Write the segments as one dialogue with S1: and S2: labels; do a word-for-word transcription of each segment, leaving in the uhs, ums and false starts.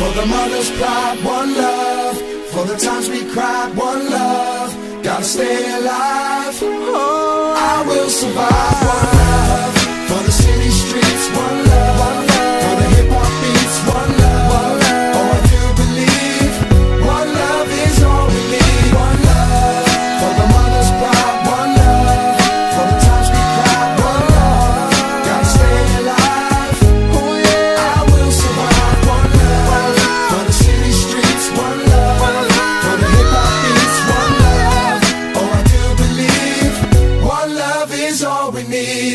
S1: For the mother's pride, one love. For the times we cried, one love. Gotta stay alive. Oh, I will survive. One love. For the city streets, one love. One love. For the hip hop beats, one love. One love. Oh, I do believe one love is all we need. One love. For the mother's pride, one love. For the times we cried, one love. Gotta stay alive. Oh yeah, I will survive. One love. For the city streets, one love. For the hip hop beats, one love. Oh, I do believe one love is all we need.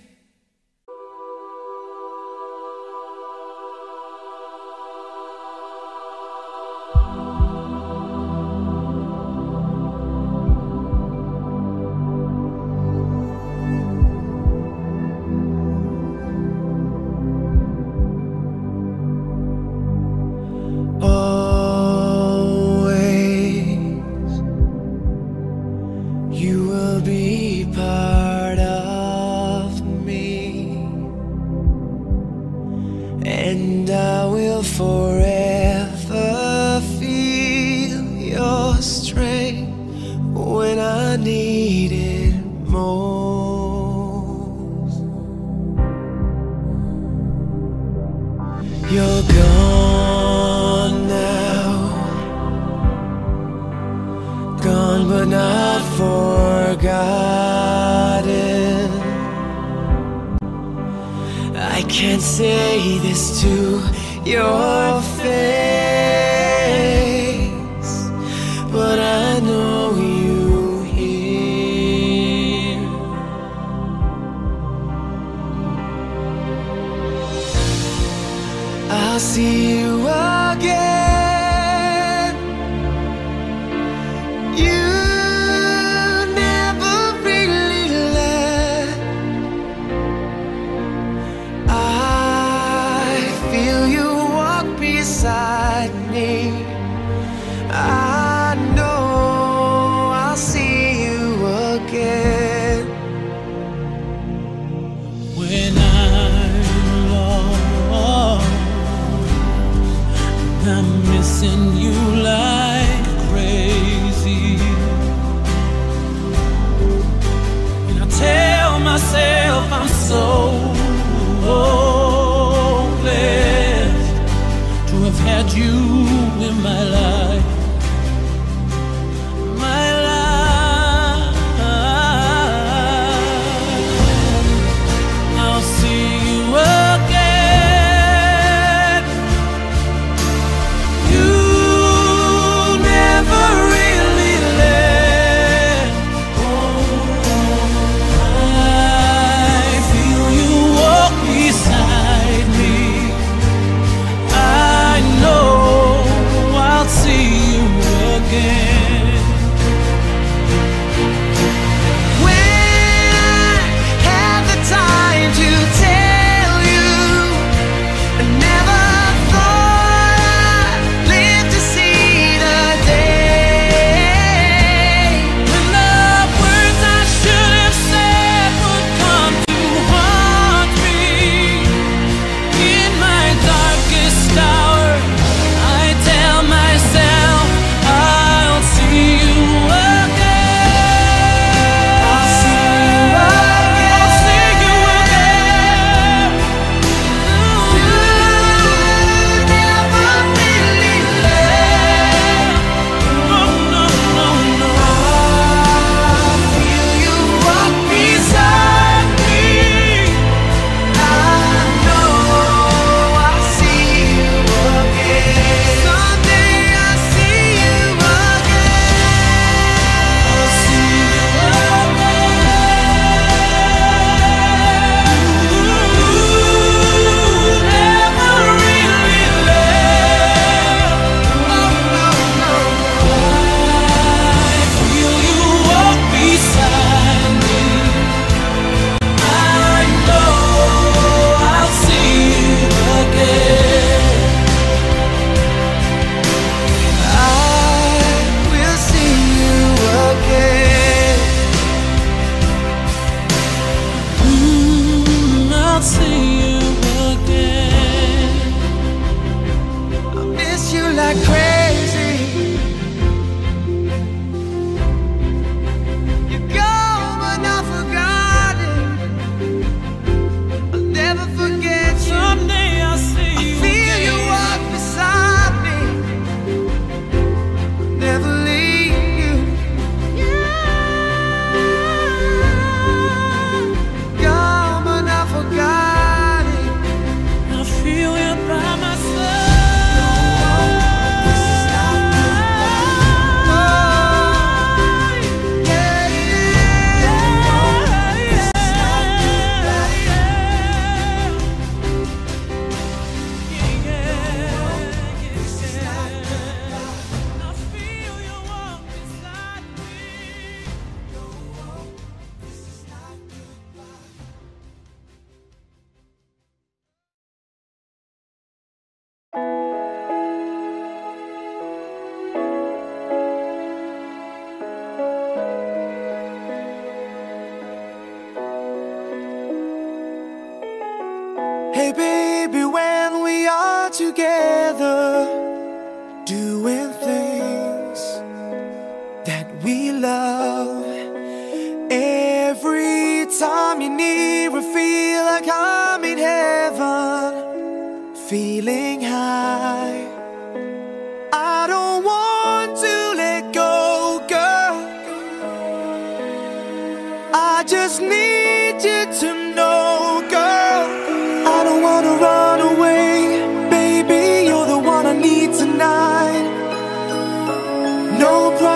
S2: You will be part of me, and I will forever feel your strength when I need it most. You're gone now, gone but not forgotten. I can't say this to your face, but I know you hear. I'll see you again. You beside me, I know I'll see you again.
S3: When I'm lost, I'm missing you like crazy, and I tell myself I'm so blessed to have had you in my life, my life. I'll see you again. You never really left. I feel you walk beside me. I know I'll see
S4: time you're near, I feel like I'm in heaven, feeling high. I don't want to let go, girl. I just need you to know, girl. I don't wanna run away, baby, you're the one I need tonight. No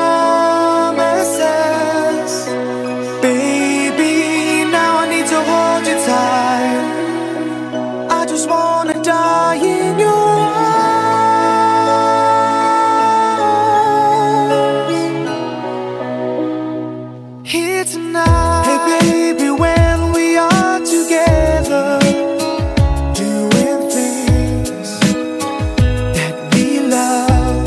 S4: promises, baby, now I need to hold you tight. I just wanna die in your arms here tonight. Hey baby, when we are together, doing things that we love,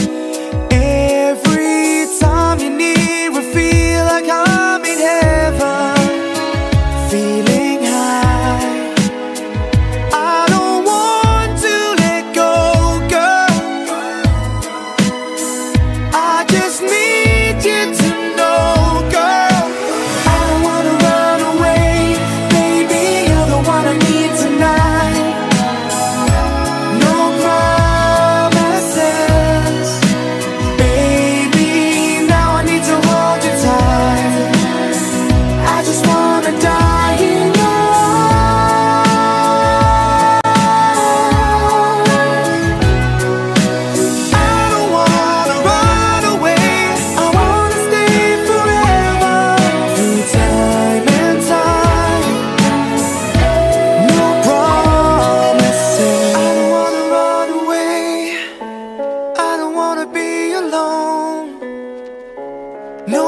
S4: every time you're near, I feel like I'm in heaven, feeling high. I don't want to let go, girl. I just need you to know, girl. I don't wanna run away, baby, you're the one I need tonight. No promises, baby, now I need to hold you tight. I just wanna die in your arms. I don't wanna run away, I wanna stay forever, through time and time. No promises. I don't wanna run away, I don't wanna be alone. No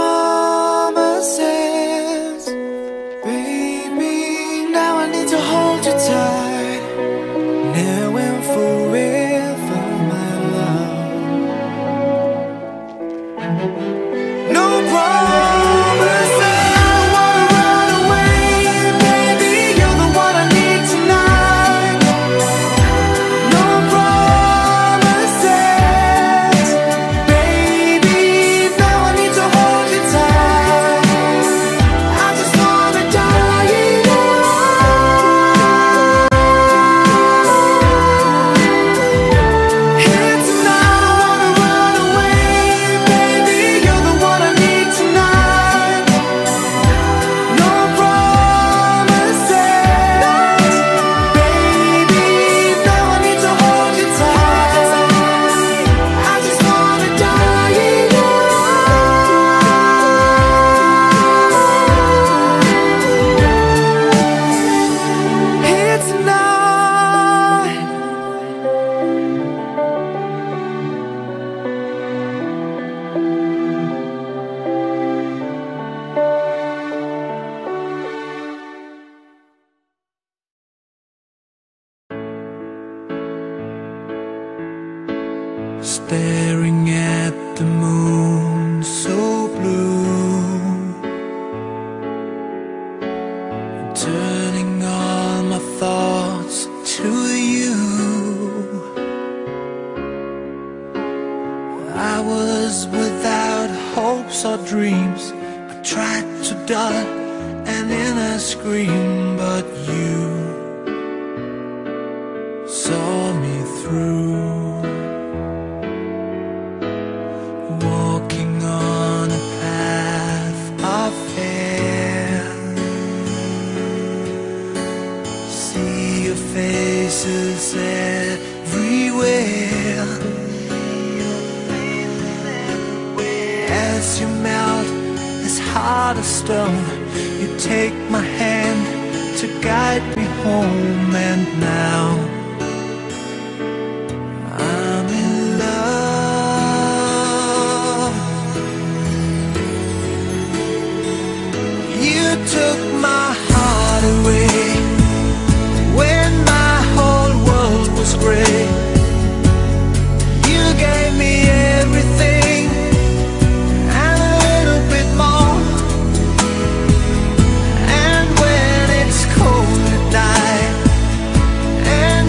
S4: promises, baby, now I need to hold you tight, now and forever, my love. No promises. I don't wanna run away, baby, you're the one I need tonight. No promises, baby, now I need to hold you tight. I just wanna die in your arms. Here tonight, I wanna run away, baby, you're the one I need tonight. No promises, baby, now I need to hold you tight. I just wanna die in your arms. Here tonight.
S1: Staring at the moon so blue, turning all my thoughts to you. I was without hopes or dreams, I tried to dull an inner scream, but you saw me through. Walking on a path of fear, see your faces everywhere. As you melt this heart of stone, you take my hand to guide me home, and now I'm in love. You took my heart away when my whole world was gray. You gave me everything and a little bit more. And when it's cold at night and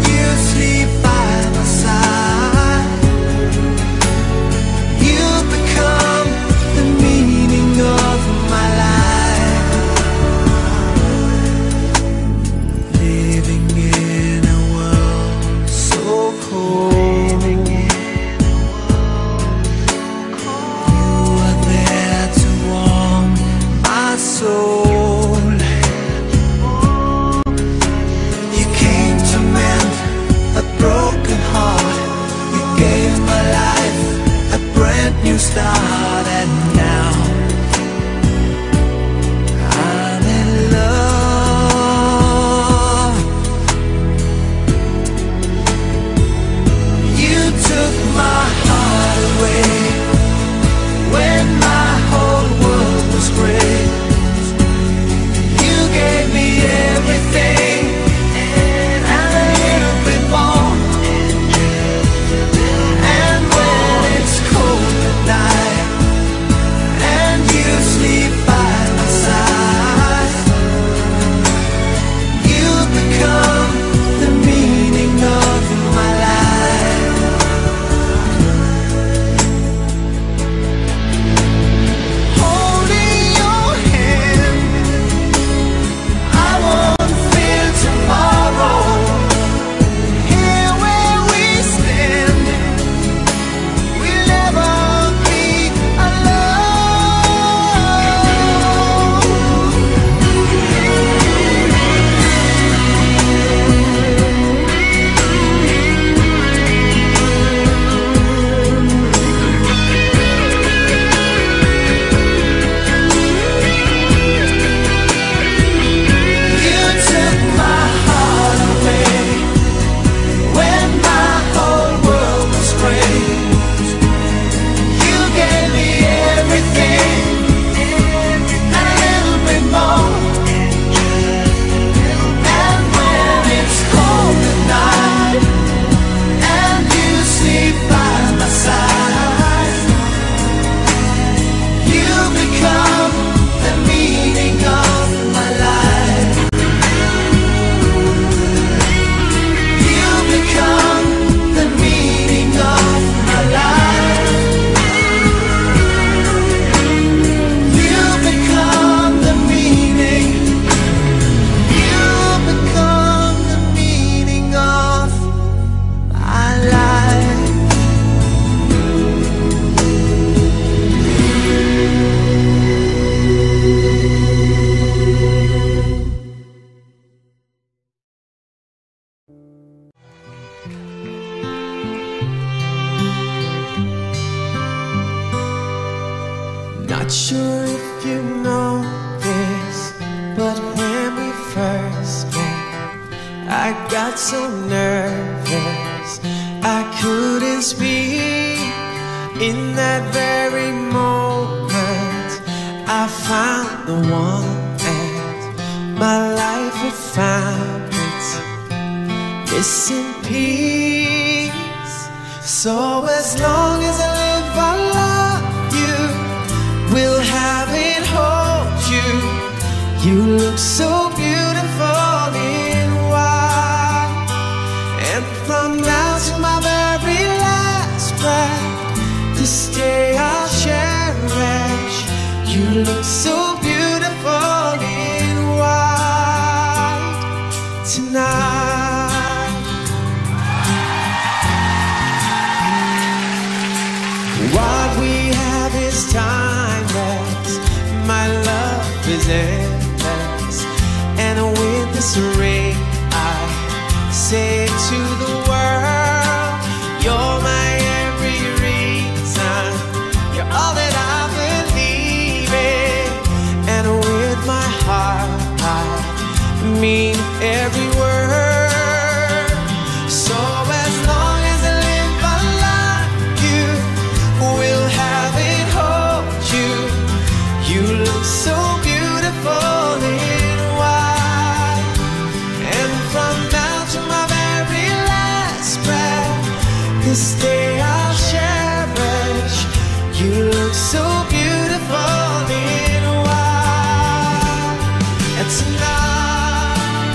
S4: Not sure if you know this, but when we first met, I got so nervous I couldn't speak. In that very moment I found the one, and my life had found its missing piece. So as long as I live I love you, will have it, hold you. You look so beautiful in white, and from now to my very last breath, this day I'll cherish. You look so beautiful in white tonight. What we have is timeless, my love is endless, and with this ring I say to the world, you're my every reason, you're all that I believe in, and with my heart I mean every word. So as long as I live I love you, will have it, hold you. You look so beautiful in white, and from now to my very last breath, this day I'll cherish. You look so beautiful in white, and tonight,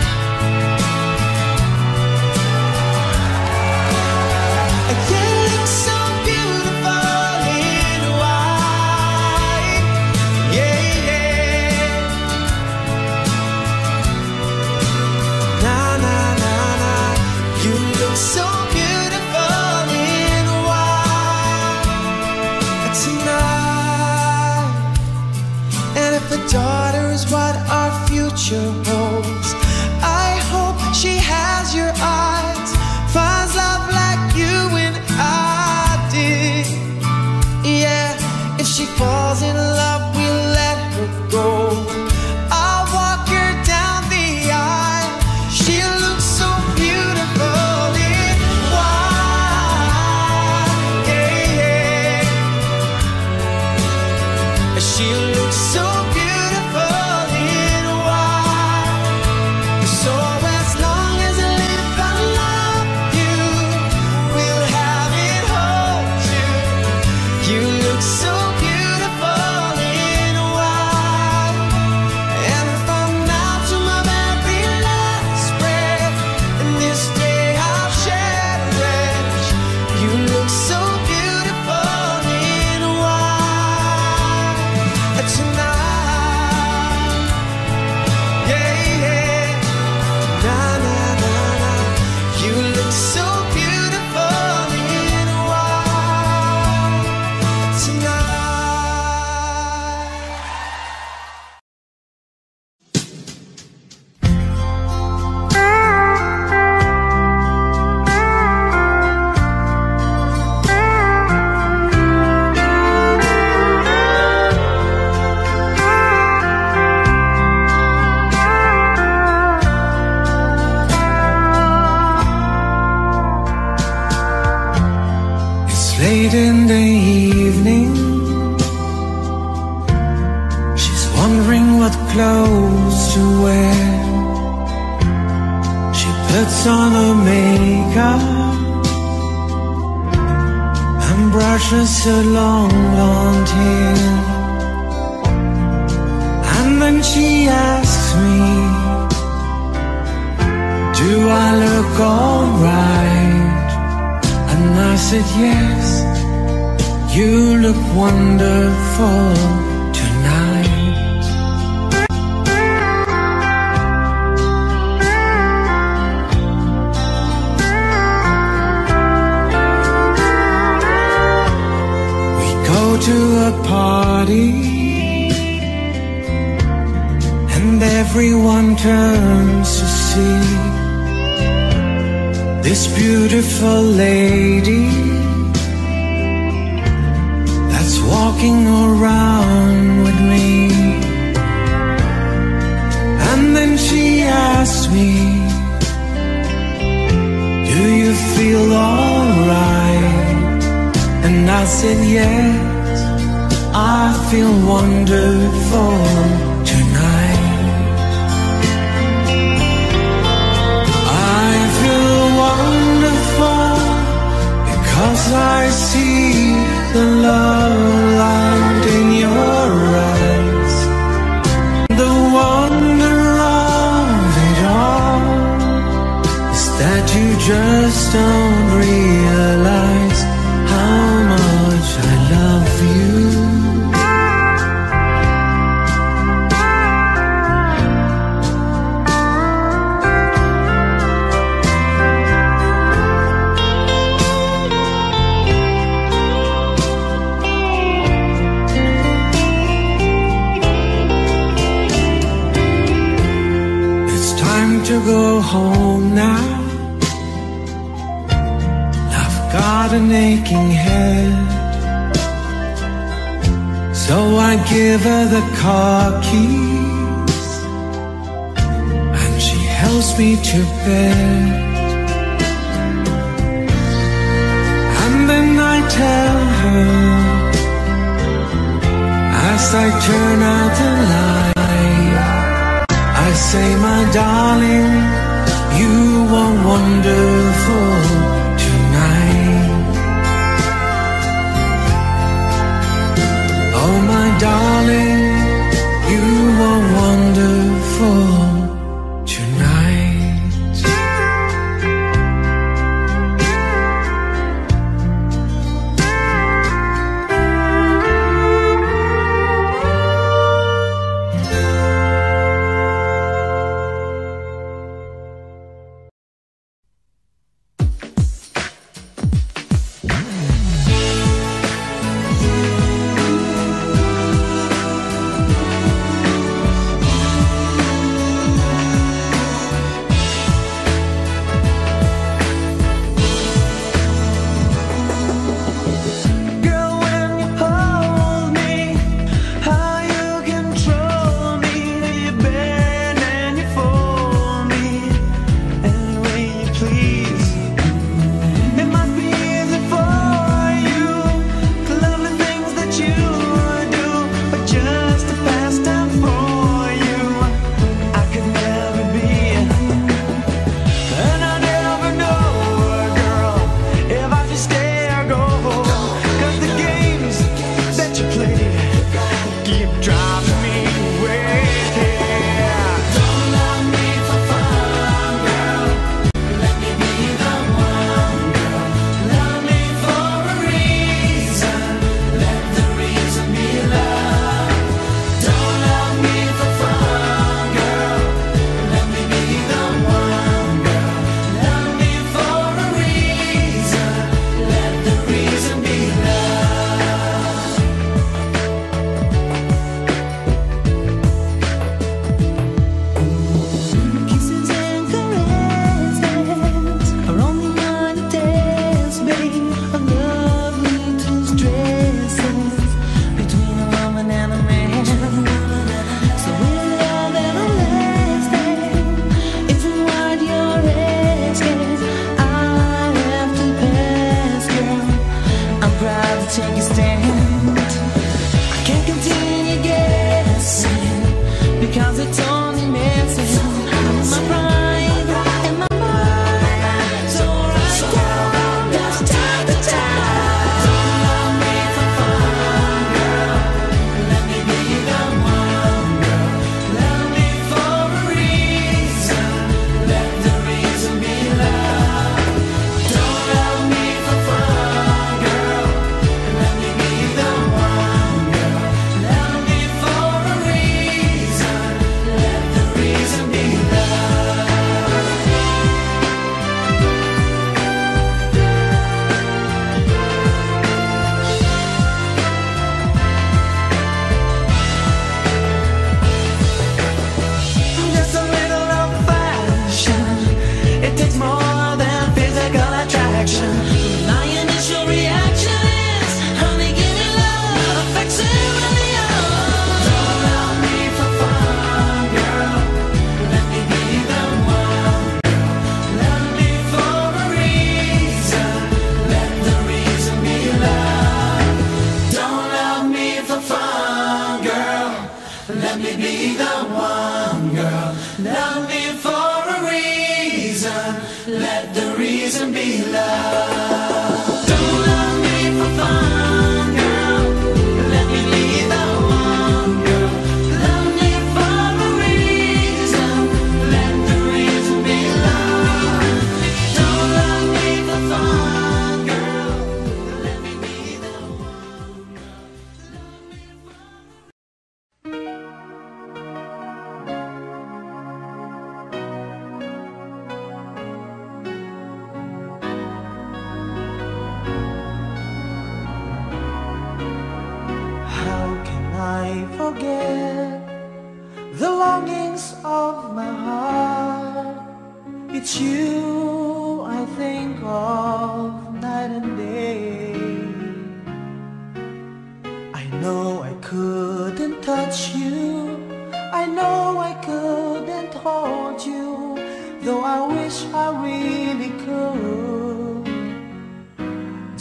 S4: you look so beautiful in white, yeah, yeah. Na na na na, you look so beautiful in white tonight. And if a daughter is what our future holds, I hope she has your eyes, finds love like you and I did. Yeah, if she falls in love, we'll let her go. I'll walk her down the aisle. She looks so beautiful in white, yeah, yeah. She looks so beautiful in white. So as long as I live I love you, will have it, hold you. You look so beautiful in white, and from now to my very last breath, and this day I'll cherish. You look so beautiful in white tonight, yeah, yeah. Na na na na, you look so beautiful in white tonight. It's late in the evening. She's wondering what clothes to wear. She puts on her makeup and brushes her long blonde hair. And then she asks me, do I look alright? And I said yes, you look wonderful tonight. We go to a party, and everyone turns to see this beautiful lady that's walking
S2: walking around with me. And then she asked me, do you feel alright? And I said yes, I feel wonderful tonight. I feel wonderful because I see the love light in your eyes. The wonder of it all is that you just don't realize how much I love you. To go home now, I've got an aching head, so I give her the car keys and she helps me to bed. And then I tell her, as I turn out the light, I say, my darling, you are wonderful tonight. Oh, my darling, you are wonderful tonight.
S1: Let me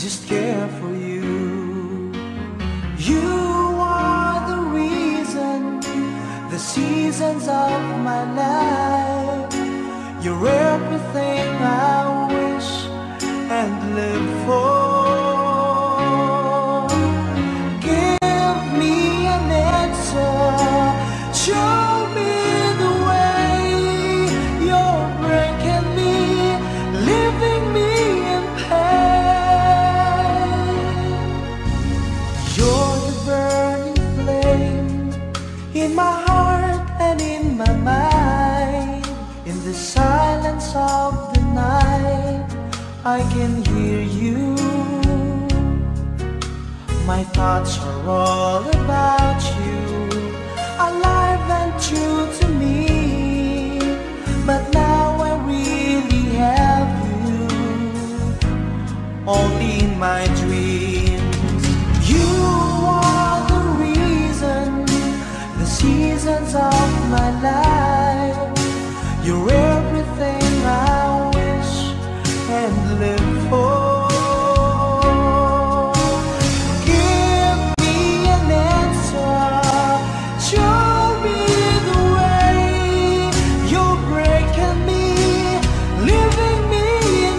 S4: just care for you. You are the reason, the seasons of my life. You're everything I wish and live for. Give me an answer, show me the way. You're breaking me, leaving me in pain. You're the burning flame in my heart and in my mind. In the silence of the night, I can hear you. My thoughts are all about you, alive and true to me. But now I really have you, only in my dreams. You are the reason, the seasons of my life. You're everything I wish and live for. Give me an answer, show me the way. You're breaking me, leaving me in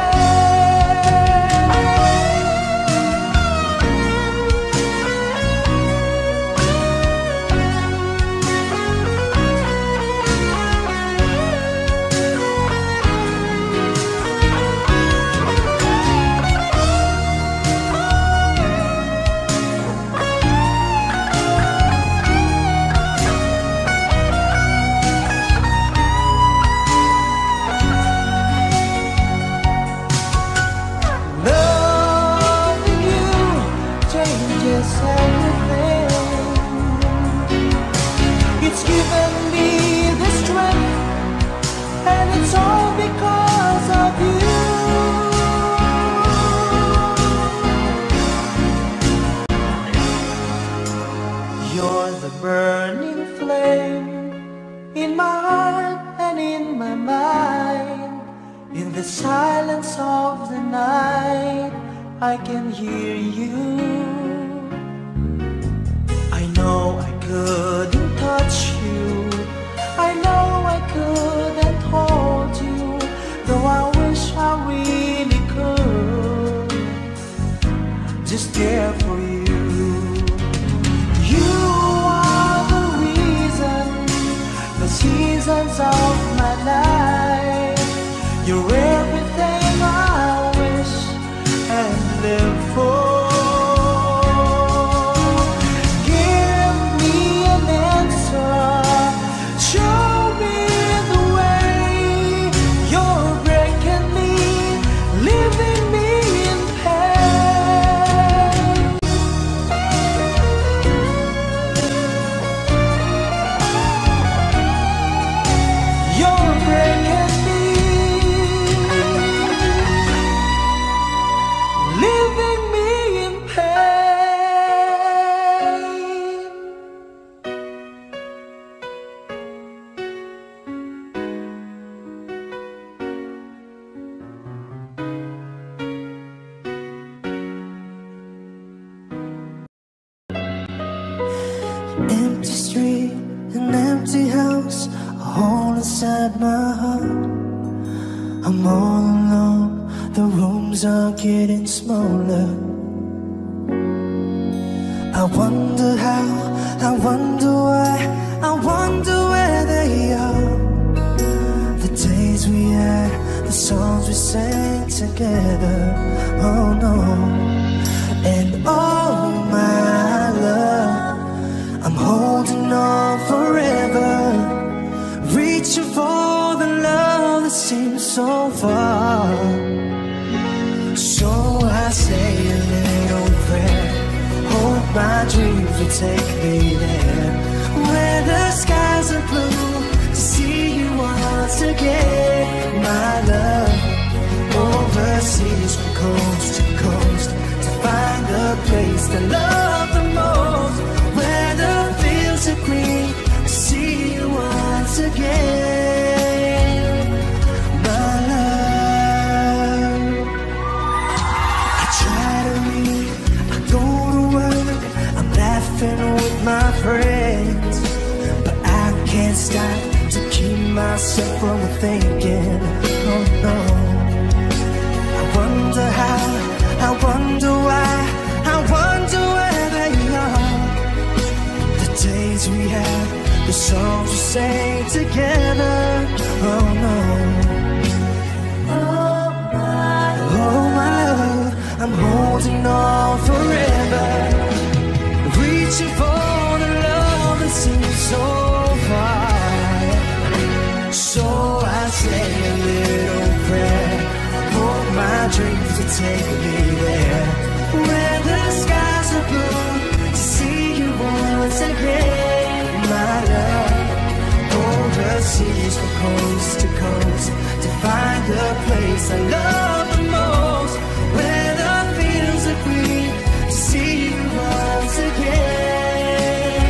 S4: loving you changes everything. It's given me the strength, and it's all because of you. You're the burning flame in my heart and in my mind. In the silence of the night, I can hear you. I know I couldn't touch you, I know I couldn't hold you, though I wish I really could just care for you. You are the reason, the seasons of my life. You're everything I wish and live for. Give me an answer, show me the way. You're breaking me, leaving me in pain. You're breaking me, leaving me in pain. Empty street, an empty house, a hole inside my heart. I'm all alone, the rooms are getting smaller. I wonder how, I wonder why, I wonder where they are. The days we had, the songs we sang together. Oh no. And oh my love, I'm holding on forever, reaching for the love that seems so far. So I say a little prayer, hope my dreams will take me there, where the skies are blue, to see you once again. My love, overseas from coast to coast, to find a place to love the most, where the fields are green, to see you once again. My love, I try myself from thinking, oh no. I wonder how, I wonder why, I wonder where they are. The days we had, the songs we sang together, oh no. Oh my, oh my love, I'm holding on forever, reaching for the love that seems so far. So I say a little prayer, hope my dreams will take me there, where the skies are blue, to see you once again, my love. Overseas from coast to coast, to find the place I love the most, where the fields are green, to see you once again,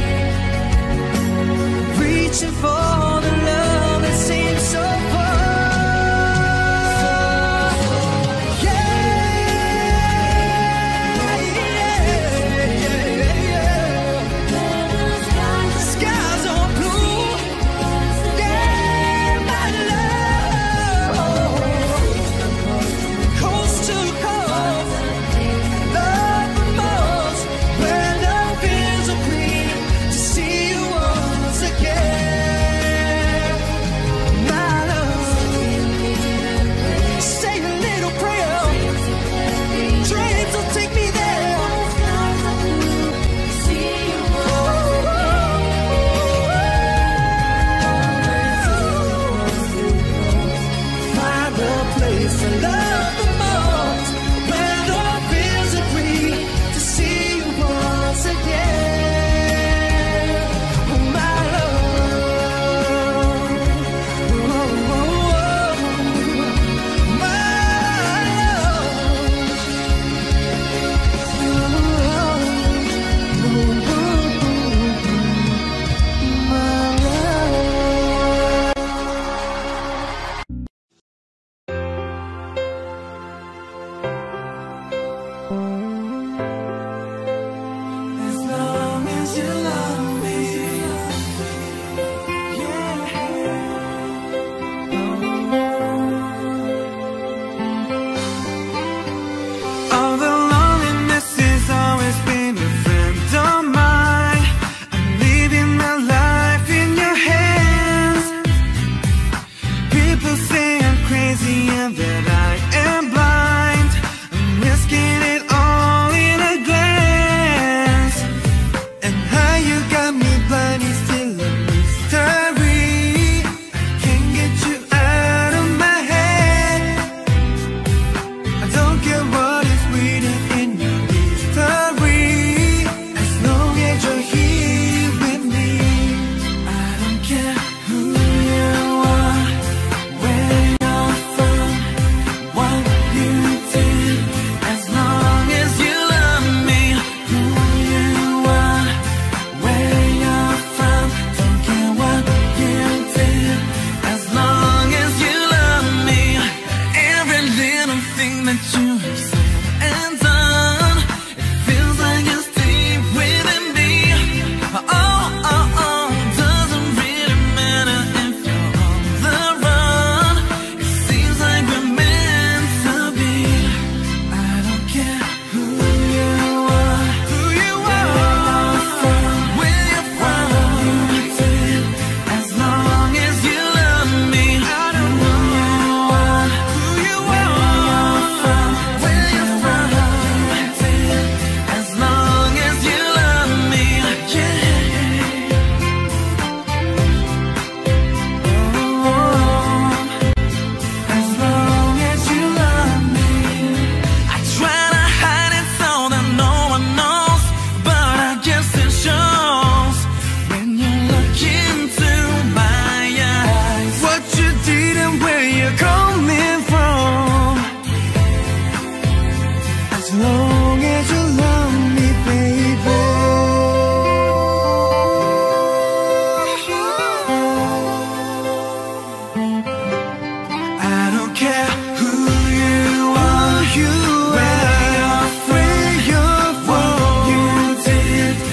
S4: reaching for the love that seems so far.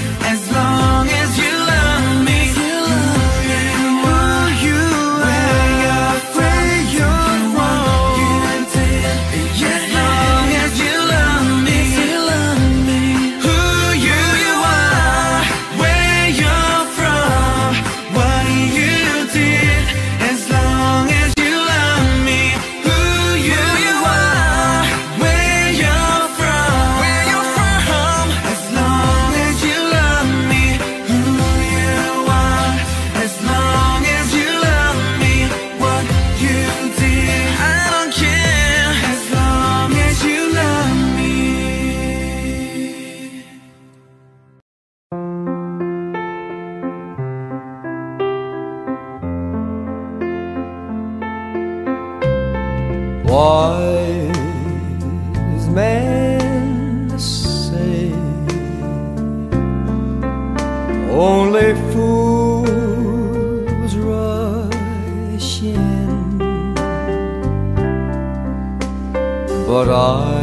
S5: As long as you love me, who you are,
S4: was meant to say. Only fools rush in, but I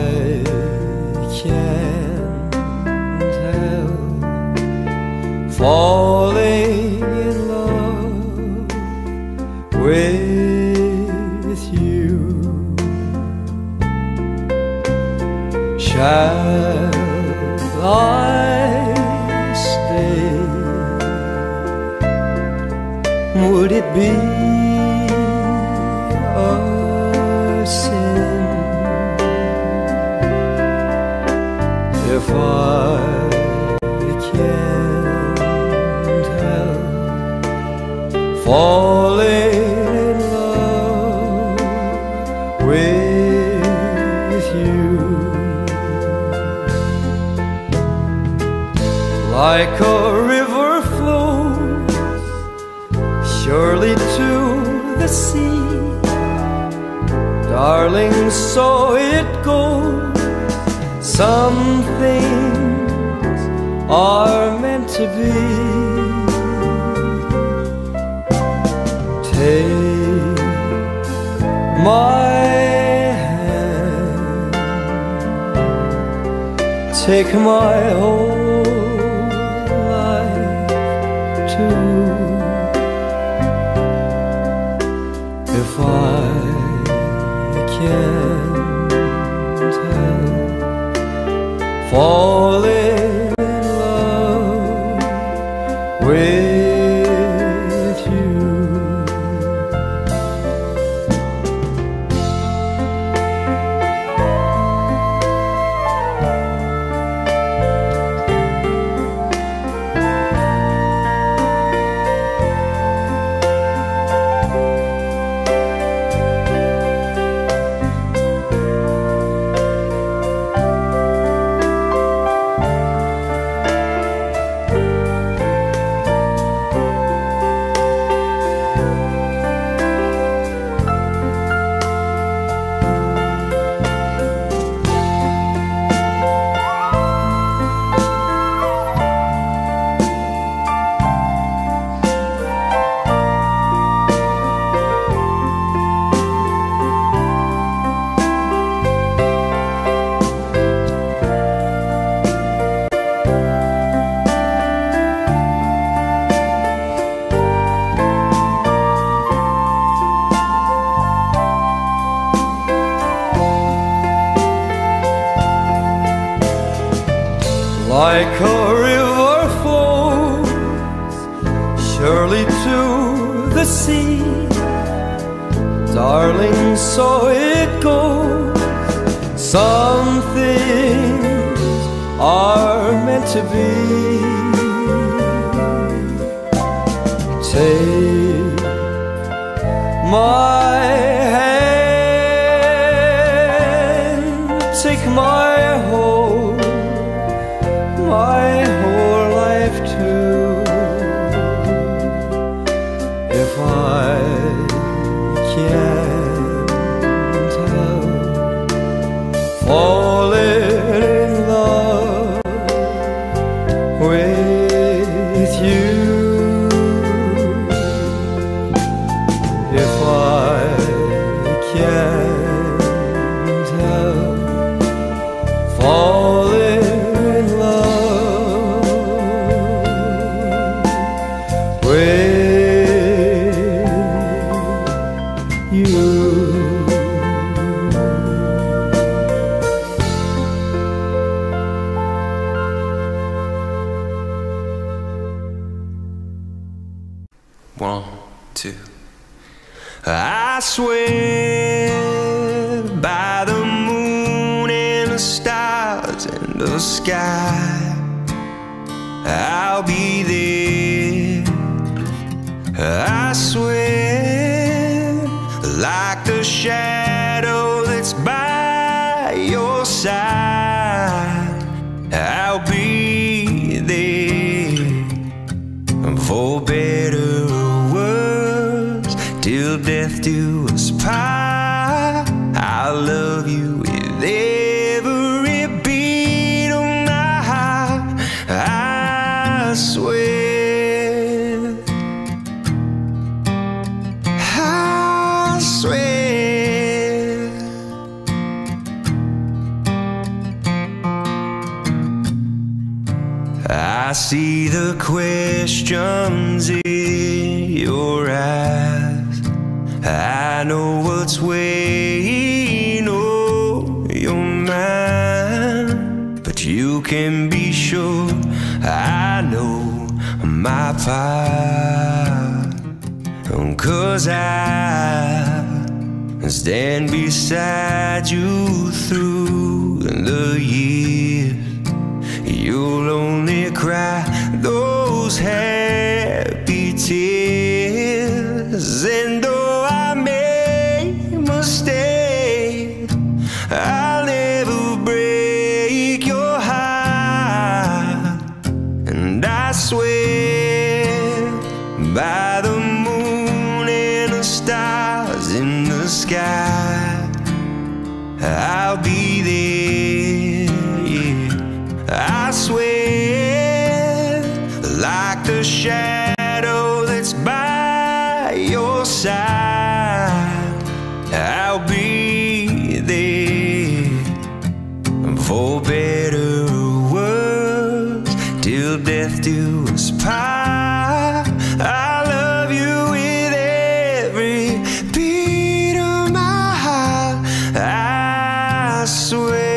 S4: can't help falling in love with you. Shall I stay? Would it be a sin if I can't help falling in love with you? Like a river flows surely to the sea, darling, so it goes. Some things are meant to be. Take my hand, take my whole life too. If I can't help falling in love with you. Like a river flows surely to the sea, darling, so it goes. Some things are meant to be. Take my hand, take my whole my whole life too. If I can't help falling in love with you, if I can't help falling
S5: One, two. I swear by the moon and the stars and the sky, I'll be there. I swear, like the shadow that's by your side, I'll be there. For better or worse, till death do us part, I'll love you with every see the questions in your eyes. I know what's weighing on your mind, but you can be sure I know my part. 'Cause I stand beside you through the years. You'll only cry those happy tears. And though I make mistakes, I'll never break your heart. And I swear by the moon and the stars in the sky, I'll be there, yeah. I swear, like the shadow that's by your side, I'll be there, for better or worse, till death do us part. I love you with every beat of my heart. I swear,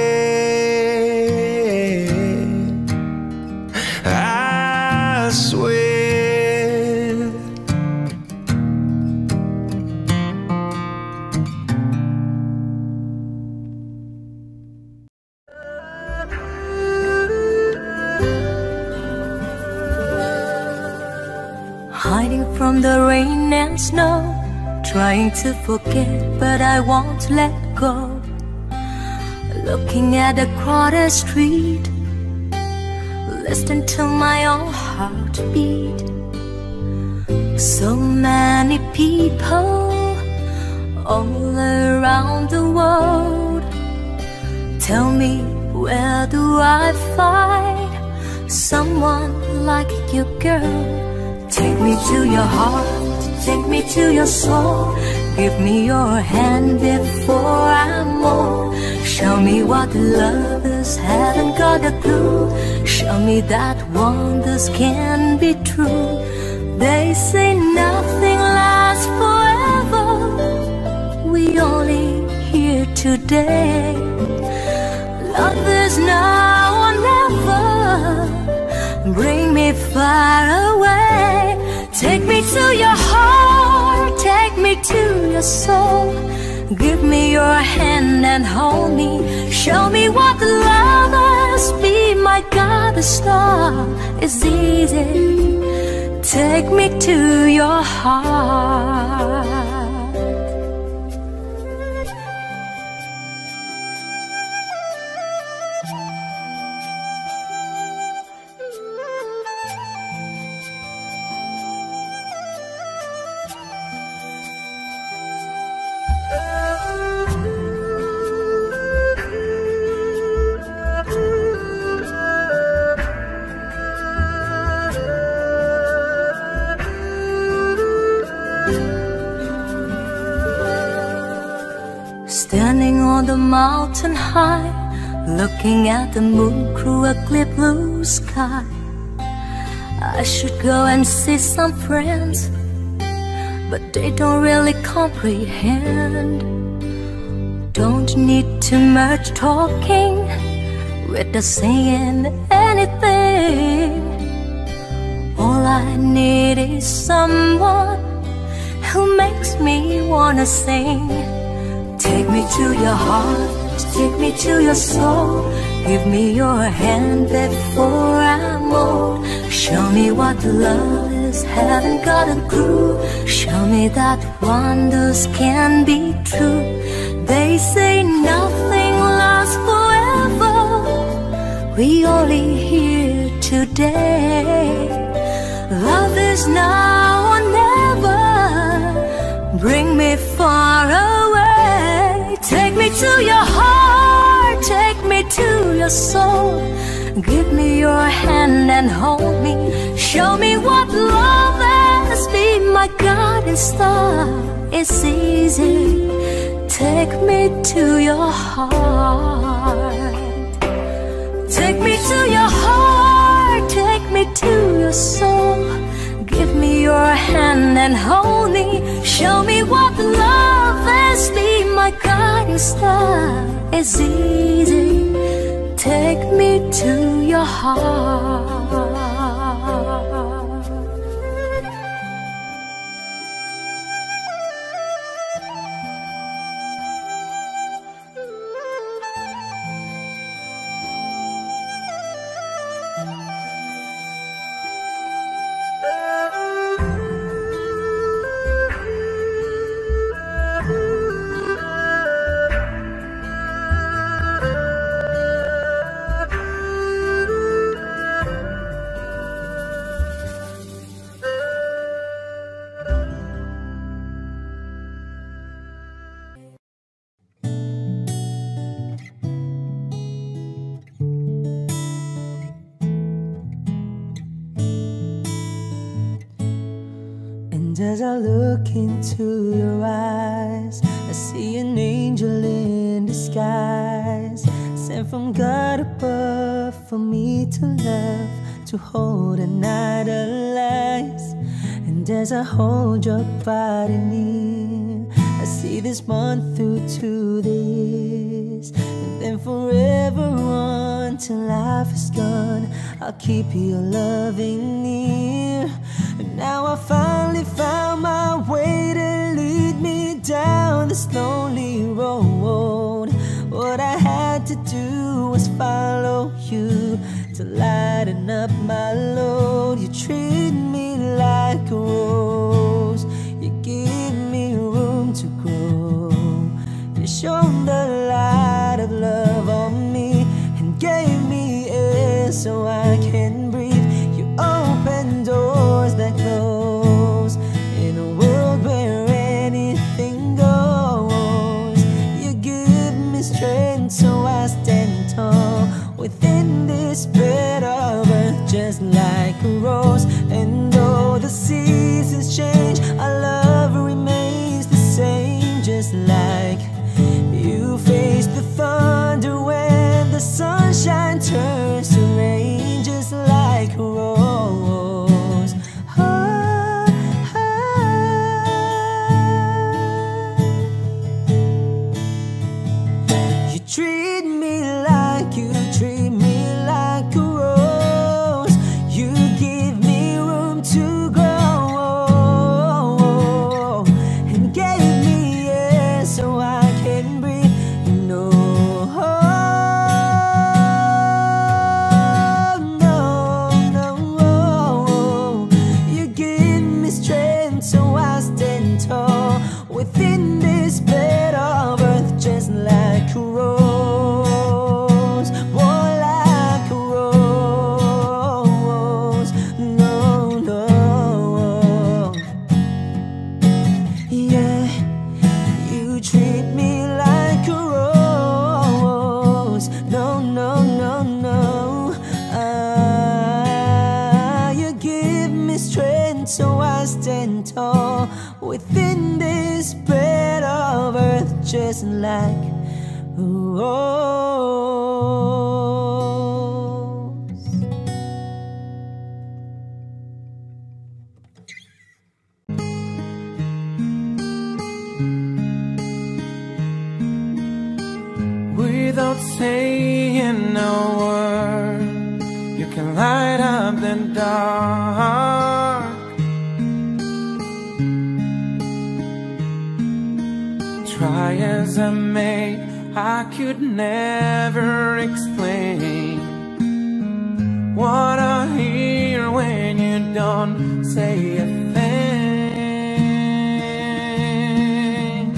S5: I swear.
S6: Hiding from the rain and snow, trying to forget, but I won't let go. Looking at a crowded street, listening to my own heartbeat. So many people all around the world. Tell me, where do I find someone like you, girl? Take me to your heart, take me to your soul. Give me your hand before I'm old. Show me what love is, haven't got a clue. Show me that wonders can be true. They say nothing lasts forever. We only here today. Love is now or never. Bring me far away. Take me to your heart, take me to your soul. Give me your hand and hold me. Show me what love is. Be my goddess star. It's easy. Take me to your heart. Standing on the mountain high, looking at the moon through a clear blue sky. I should go and see some friends, but they don't really comprehend. Don't need too much talking, without saying anything. All I need is someone who makes me wanna sing. Take me to your heart, take me to your soul. Give me your hand before I'm old. Show me what love is, haven't got a clue. Show me that wonders can be true. They say nothing lasts forever. We only here today. Love is now or never. Bring me far away. Take me to your heart, take me to your soul. Give me your hand and hold me. Show me what love is. Be my guiding star. It's easy. Take me to your heart. Take me to your heart, take me you so. Give me your hand and hold me. Show me what love is. Be my guiding star. It's easy. Take me to your heart.
S4: As I look into your eyes, I see an angel in disguise, sent from God above for me to love, to hold and idolize. And as I hold your body near, I see this month through to the years, and then forever on till life is gone, I'll keep your loving near. And now I finally found my way to lead me down this lonely road. What I had to do was follow you to lighten up my load. You treat me like a rose, you give me room to grow. You shone the light of love on me and gave me air so I can breathe. You opened doors that close in a world where anything goes. You give me strength so I stand tall within this bed of earth, just like a rose. And though the seasons change, our love remains the same, just like you face the thunder when the sunshine turns to rain, just like a rose. Ah, ah. You treat me like, you treat me like a rose. You give me room to grow and gave me air so I can breathe. You know, no, no, you give me strength so I stand tall within this bed of earth, just like a rose. Oh, like a rose. No, no, yeah. You treat me like a rose. No, no, no, no. Ah, you give me strength so I stand tall within this bed of earth, just like a rose.
S5: Without saying a word, you can light up the dark. Try as I may, I could never explain what I hear when you don't say a thing.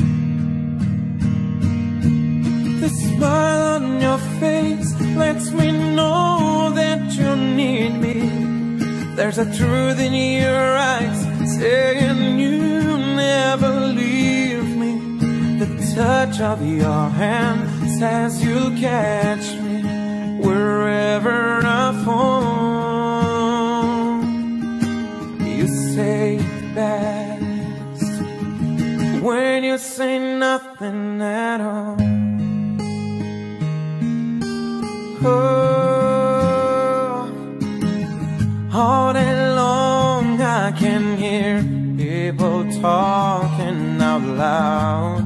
S5: The smile on your face lets me know that you need me. There's a truth in your eyes saying you never leave me. The touch of your hand says you'll catch me wherever I fall. You say it best when you say nothing at all. Oh, all that talking out loud.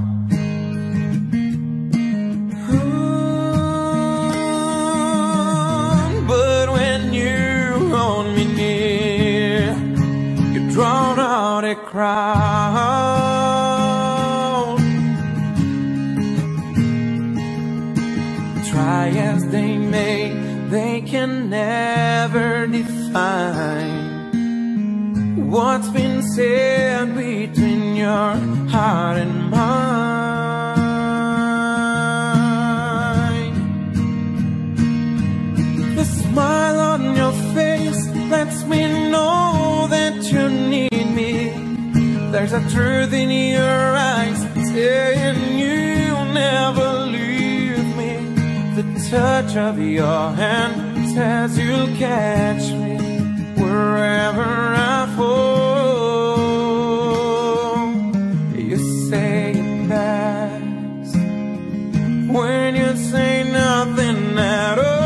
S5: Mm, but when you hold me near, you drown out a crowd. Try as they may, they can never define what's been said between your heart and mine. The smile on your face lets me know that you need me. There's a truth in your eyes saying you'll never leave me. The touch of your hand says you'll catch me wherever I fall. You say it best when you say nothing at all.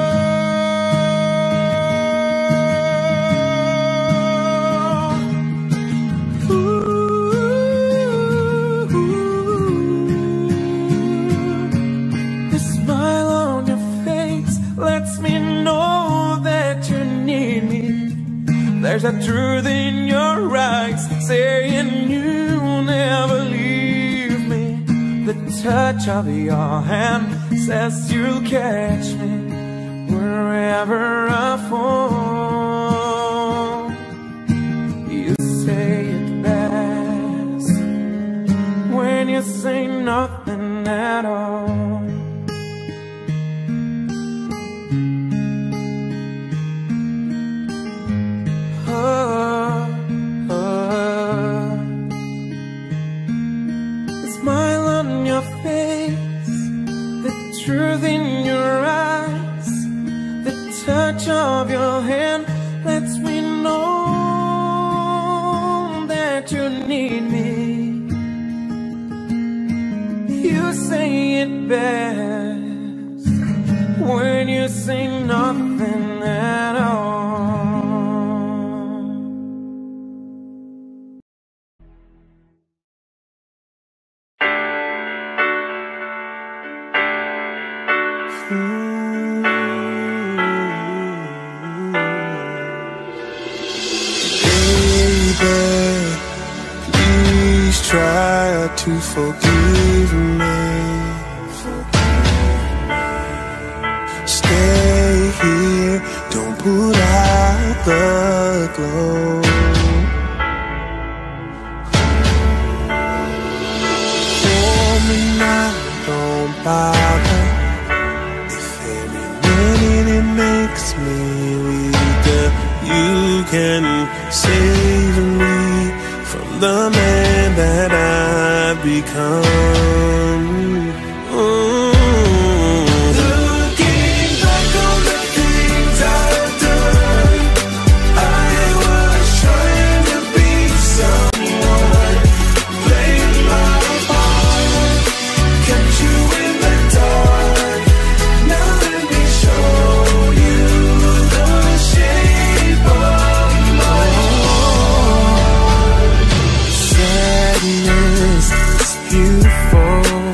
S5: Ooh, the smile on your face lets me know that you need me. There's a truth in your eyes saying you'll never leave me. The touch of your hand says you'll catch me wherever I fall. You say it best when you say nothing at all. Truth in your eyes, the touch of your hand lets me know that you need me. You say it best when you say nothing at all.
S7: To forgive me, stay here, don't put out the glow. For me now, don't bother. If every minute it makes me weaker, you can save me from the man that I've become. Mm. Looking back on the things I've done, I was trying to be someone, playing my part, kept you in the dark. Now let me show you the shape of my heart. Sadness is beautiful.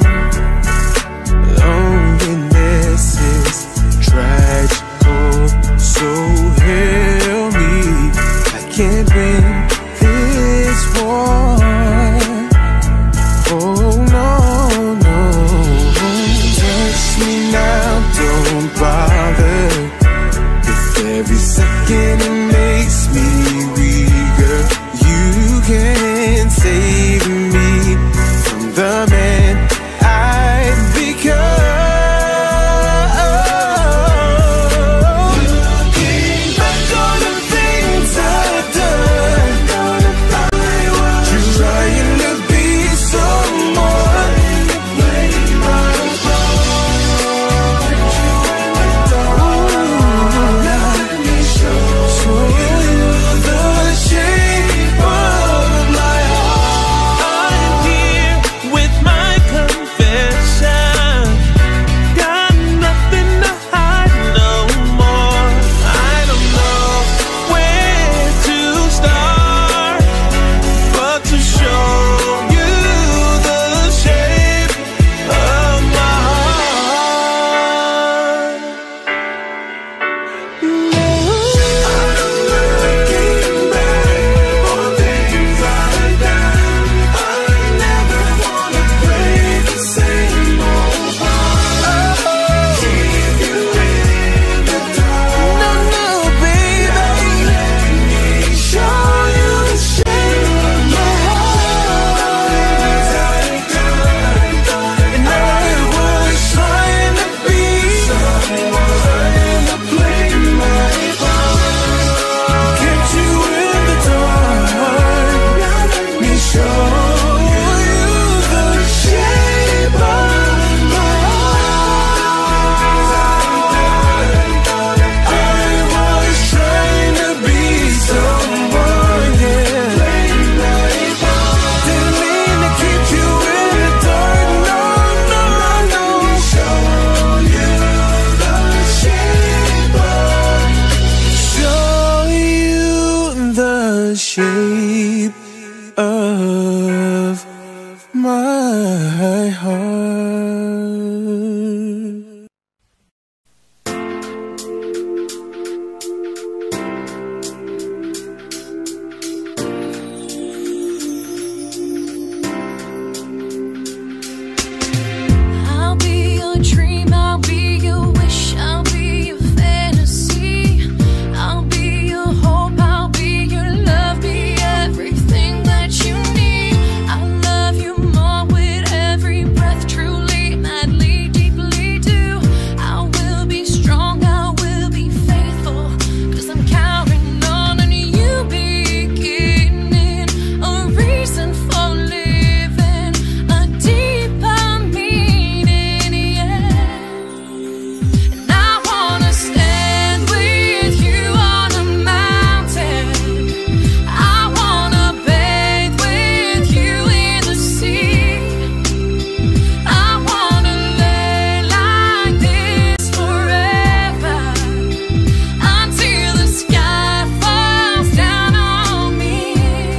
S5: shape of my heart.
S6: I'll be your dream, I'll be your wish, I'll be your fantasy, I'll be your hope, I'll be your love, be everything that you need. I love you more with every breath, truly, madly, deeply do. I will be strong, I will be faithful, cause I'm counting on you beginning a reason for living, a deeper meaning, yeah. And I wanna stand with you on a mountain, I wanna bathe with you in the sea, I wanna lay like this forever, until the sky falls down on me.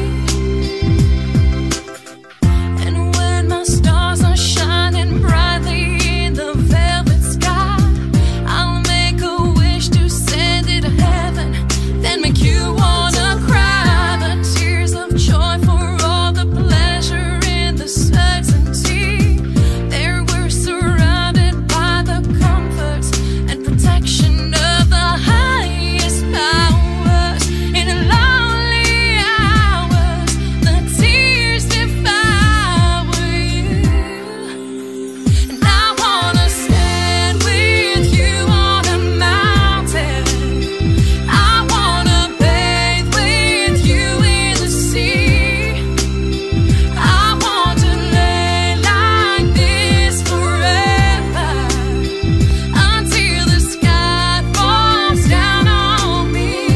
S6: And when my stars are shining brightly in the velvet sky, I'll make a wish to send it to heaven, then make you wanna cry. The tears of joy for all the pleasure in the certainty. There we're surrounded by the comforts and protection of the highest powers. In lonely hours, the tears devour you. And I wanna stand with you on a mountain, I wanna bathe with you in the sea, I want to lay like this forever, until the sky falls down on me.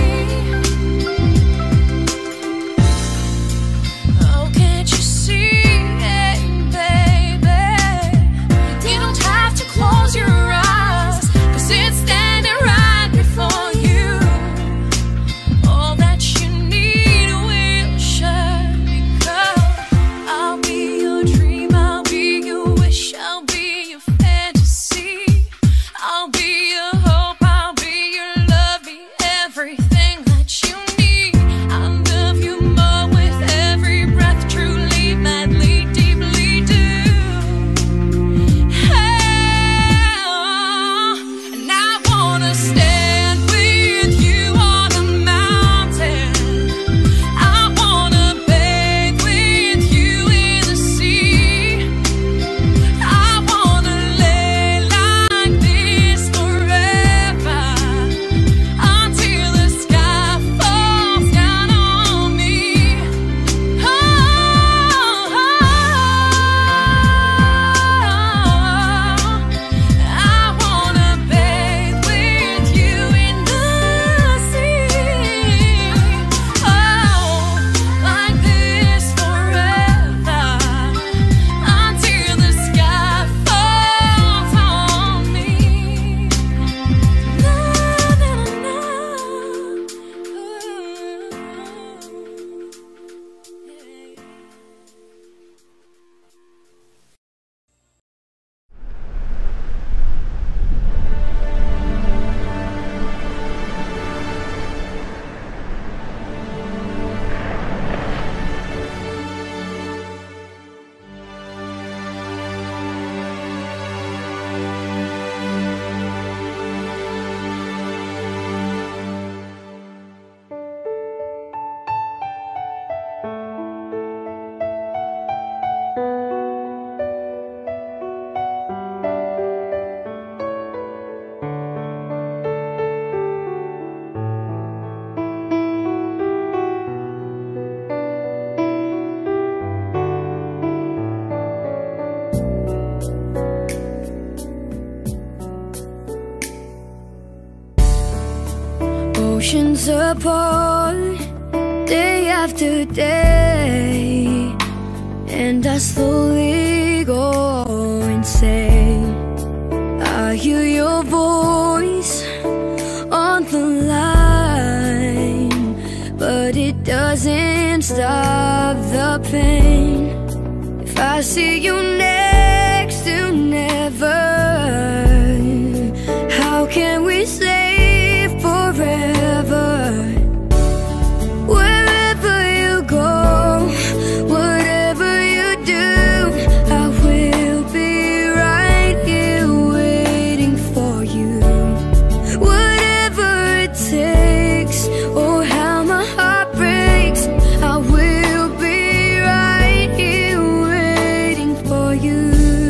S6: Oh, can't you see it, baby? You don't have to close your eyes, cause it's standing right before you. All that you need will surely come. I'll be your dream, I'll be your wish, I'll be your fantasy, I'll be your hope, I'll be your love, be everything that you need. I love you more with every breath, truly, madly, deeply do. Hey, oh, and I wanna stand with you on a mountain, I wanna bathe with you in the sea, I wanna lay like this forever, until the sky falls down on me. Oh, I wanna bathe with you in the sea, oh, like this forever, until the sky falls on me. Na, na, na,
S8: oceans apart, day after day, and I slowly go insane. I hear your voice on the line, but it doesn't stop the pain. If I see you next to never, how can we say forever? Wherever you go, whatever you do, I will be right here waiting for you. Whatever it takes, or how my heart breaks, I will be right here waiting for you.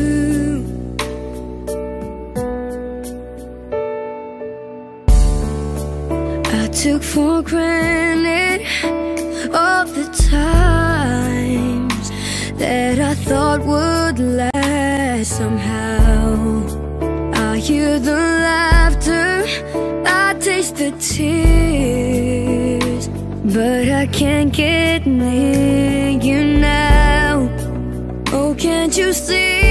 S8: I took for granted all the times that I thought would last somehow. I hear the laughter, I taste the tears, but I can't get near you now. Oh, can't you see?